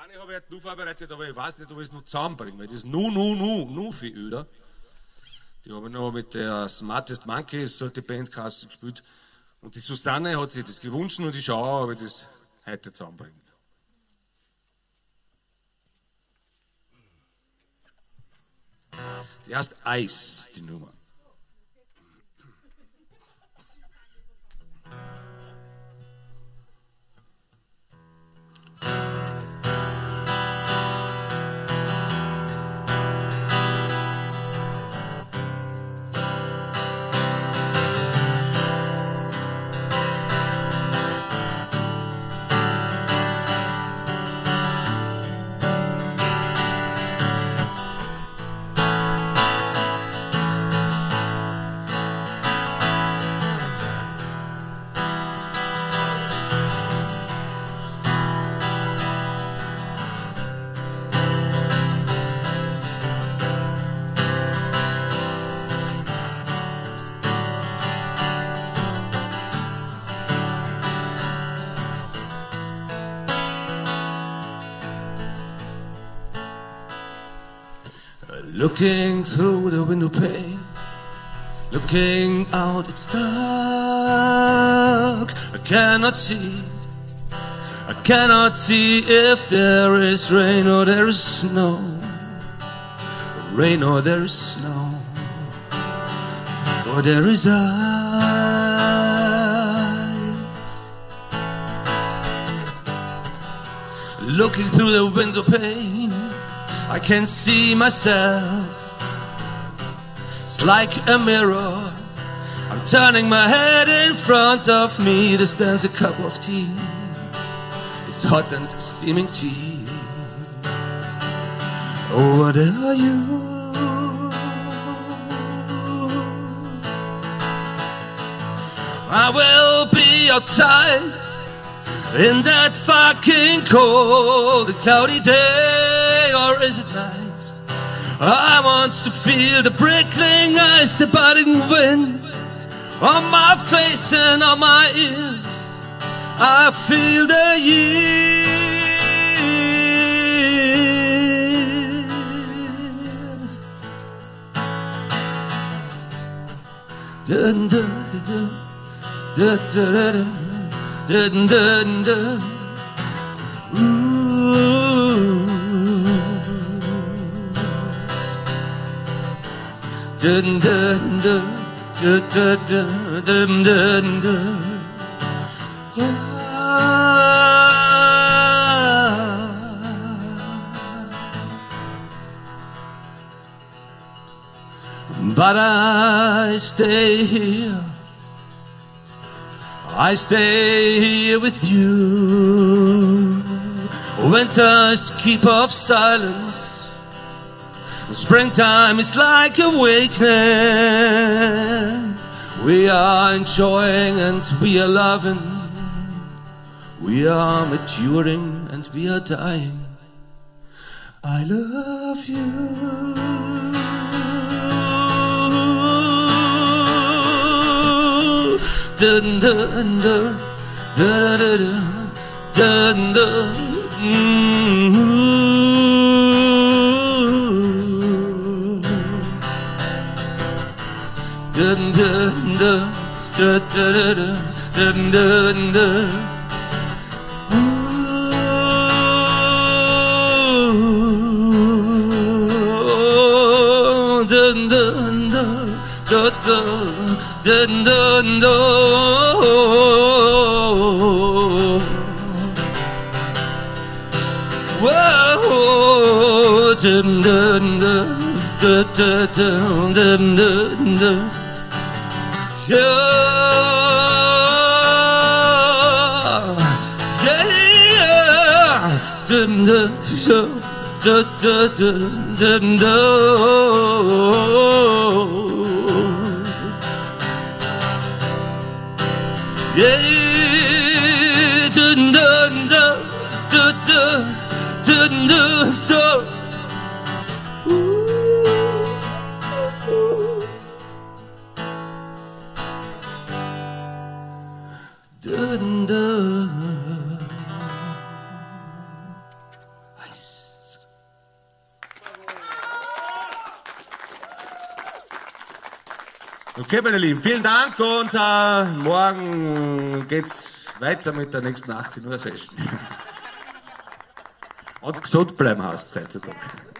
eine habe ich halt nur vorbereitet, aber ich weiß nicht, ob ich es noch zusammenbringe, weil das ist nur viel öder. Die habe ich noch mit der Smartest Monkeys, so die Bandkasse gespielt. Und die Susanne hat sich das gewünscht und ich schaue, ob ich das heute zusammenbringe. Die heißt Eis, die Nummer. Looking through the window pane, looking out, it's dark. I cannot see if there is rain or there is snow. Rain or there is snow, or there is ice. Looking through the window pane, I can see myself. It's like a mirror. I'm turning my head in front of me. There stands a cup of tea. It's hot and steaming tea. Oh, what are you? I will be outside in that fucking cold and cloudy day, or is it night? I want to feel the prickling ice, the budding wind on my face and on my ears. I feel the years. Dun, dun, dun, dun, dun, dun, dun, dun, dun. Dun, dun, dun, dun, dun, dun, dun, dun. But I stay here. I stay here with you. Winter's to keep off silence. Springtime is like awakening. We are enjoying and we are loving. We are maturing and we are dying. I love you. Dun, dun, dun, dun, dun, dun, dun. Dun, dun, dun, dun, dun, dun, dun. Dun, dun, dun, dun, dun, dun, dun. Whoa, dun, dun, dun, dun, dun, dun, dun, dun. Yeah. Dun, dun, dun, dun, dun, dun, dun. Yeah. Dun, dun, dun, dun, dun, dun, dun. Dun, dun. I Okay, meine Lieben, vielen Dank und morgen geht's weiter mit der nächsten 18 Uhr Session. Und gesund bleiben heißt es heutzutage.